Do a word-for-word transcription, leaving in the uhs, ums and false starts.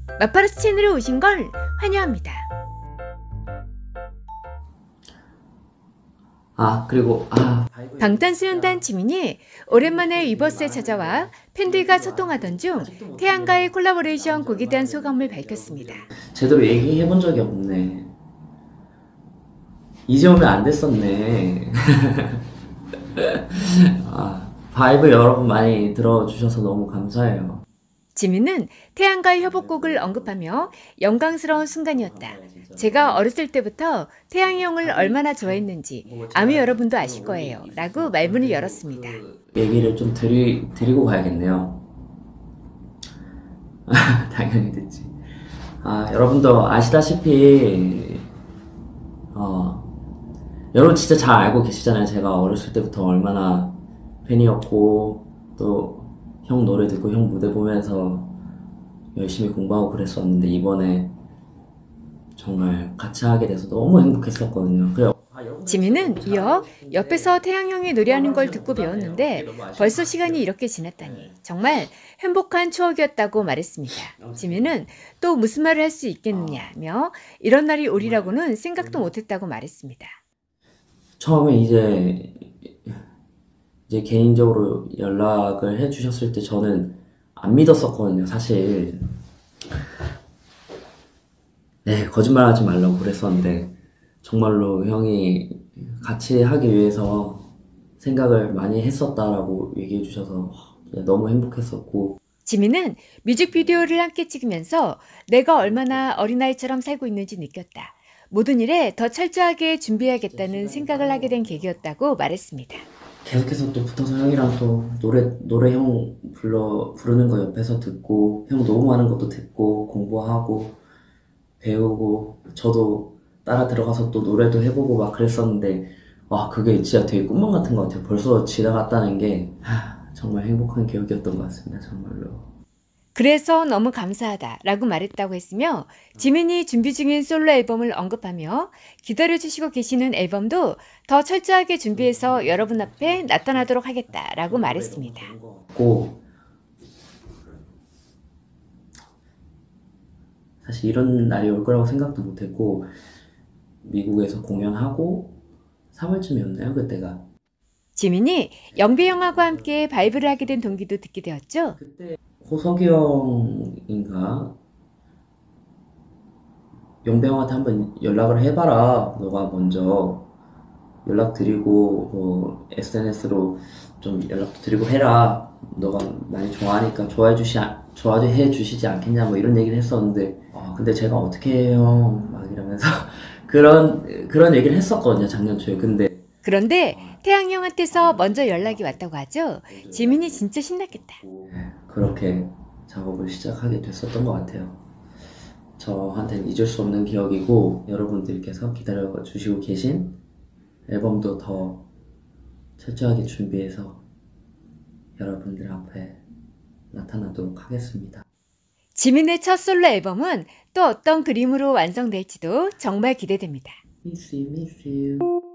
마파로스 채널에 오신 걸 환영합니다. 아 그리고 아 방탄소년단 지민이 오랜만에 위버스에 찾아와 팬들과 소통하던 중 태양과의 콜라보레이션 곡에 대한 소감을 밝혔습니다. 제대로 얘기해본 적이 없네. 이제 오면 안 됐었네. 아, 바이브 여러분 많이 들어주셔서 너무 감사해요. 지민은 태양과의 협업곡을 언급하며 영광스러운 순간이었다. 제가 어렸을 때부터 태양이 형을 얼마나 좋아했는지 아미 여러분도 아실 거예요. 라고 말문을 열었습니다. 그 얘기를 좀 드리, 드리고 가야겠네요. 당연히 듣지. 아, 여러분도 아시다시피 어, 여러분 진짜 잘 알고 계시잖아요. 제가 어렸을 때부터 얼마나 팬이었고 또 형 노래 듣고 형 무대 보면서 열심히 공부하고 그랬었는데 이번에 정말 같이 하게 돼서 너무 행복했었거든요. 그래요. 지민은 이어 옆에서 태양 형이 노래하는 걸 듣고 배웠는데 벌써 시간이 이렇게 지났다니 정말 행복한 추억이었다고 말했습니다. 지민은 또 무슨 말을 할 수 있겠느냐며 이런 날이 오리라고는 생각도 못했다고 말했습니다. 처음에 이제 이제 개인적으로 연락을 해주셨을 때 저는 안 믿었었거든요, 사실. 네, 거짓말하지 말라고 그랬었는데 정말로 형이 같이 하기 위해서 생각을 많이 했었다라고 얘기해 주셔서 너무 행복했었고. 지민은 뮤직비디오를 함께 찍으면서 내가 얼마나 어린아이처럼 살고 있는지 느꼈다. 모든 일에 더 철저하게 준비해야겠다는 생각을 하게 된 계기였다고 말했습니다. 계속해서 또 붙어서 형이랑 또 노래, 노래 형 불러, 부르는 거 옆에서 듣고 형 녹음하는 것도 듣고 공부하고 배우고 저도 따라 들어가서 또 노래도 해보고 막 그랬었는데 와 그게 진짜 되게 꿈만 같은 것 같아요. 벌써 지나갔다는 게 하, 정말 행복한 기억이었던 것 같습니다. 정말로. 그래서 너무 감사하다라고 말했다고 했으며 지민이 준비 중인 솔로 앨범을 언급하며 기다려주시고 계시는 앨범도 더 철저하게 준비해서 여러분 앞에 나타나도록 하겠다라고 말했습니다. 사실 이런 날이 올 거라고 생각도 못했고 미국에서 공연하고 삼월쯤이었나요 그때가? 지민이 영배 형하고 함께 바이브를 하게 된 동기도 듣게 되었죠? 그때 호석이 형인가? 영배 형한테 한번 연락을 해봐라. 너가 먼저 연락드리고 뭐 에스엔에스로 좀 연락도 드리고 해라. 너가 많이 좋아하니까 좋아해 주시 좋아해 주시지 않겠냐 뭐 이런 얘기를 했었는데 아 근데 제가 어떻게 해요 막 이러면서 그런 그런 얘기를 했었거든요 작년 초에. 근데 그런데 태양 형한테서 먼저 연락이 왔다고 하죠. 지민이 진짜 신났겠다. 그렇게 작업을 시작하게 됐었던 것 같아요. 저한테는 잊을 수 없는 기억이고 여러분들께서 기다려 주시고 계신 앨범도 더 철저하게 준비해서 여러분들 앞에 나타나도록 하겠습니다. 지민의 첫 솔로 앨범은 또 어떤 그림으로 완성될지도 정말 기대됩니다. Miss you, miss you.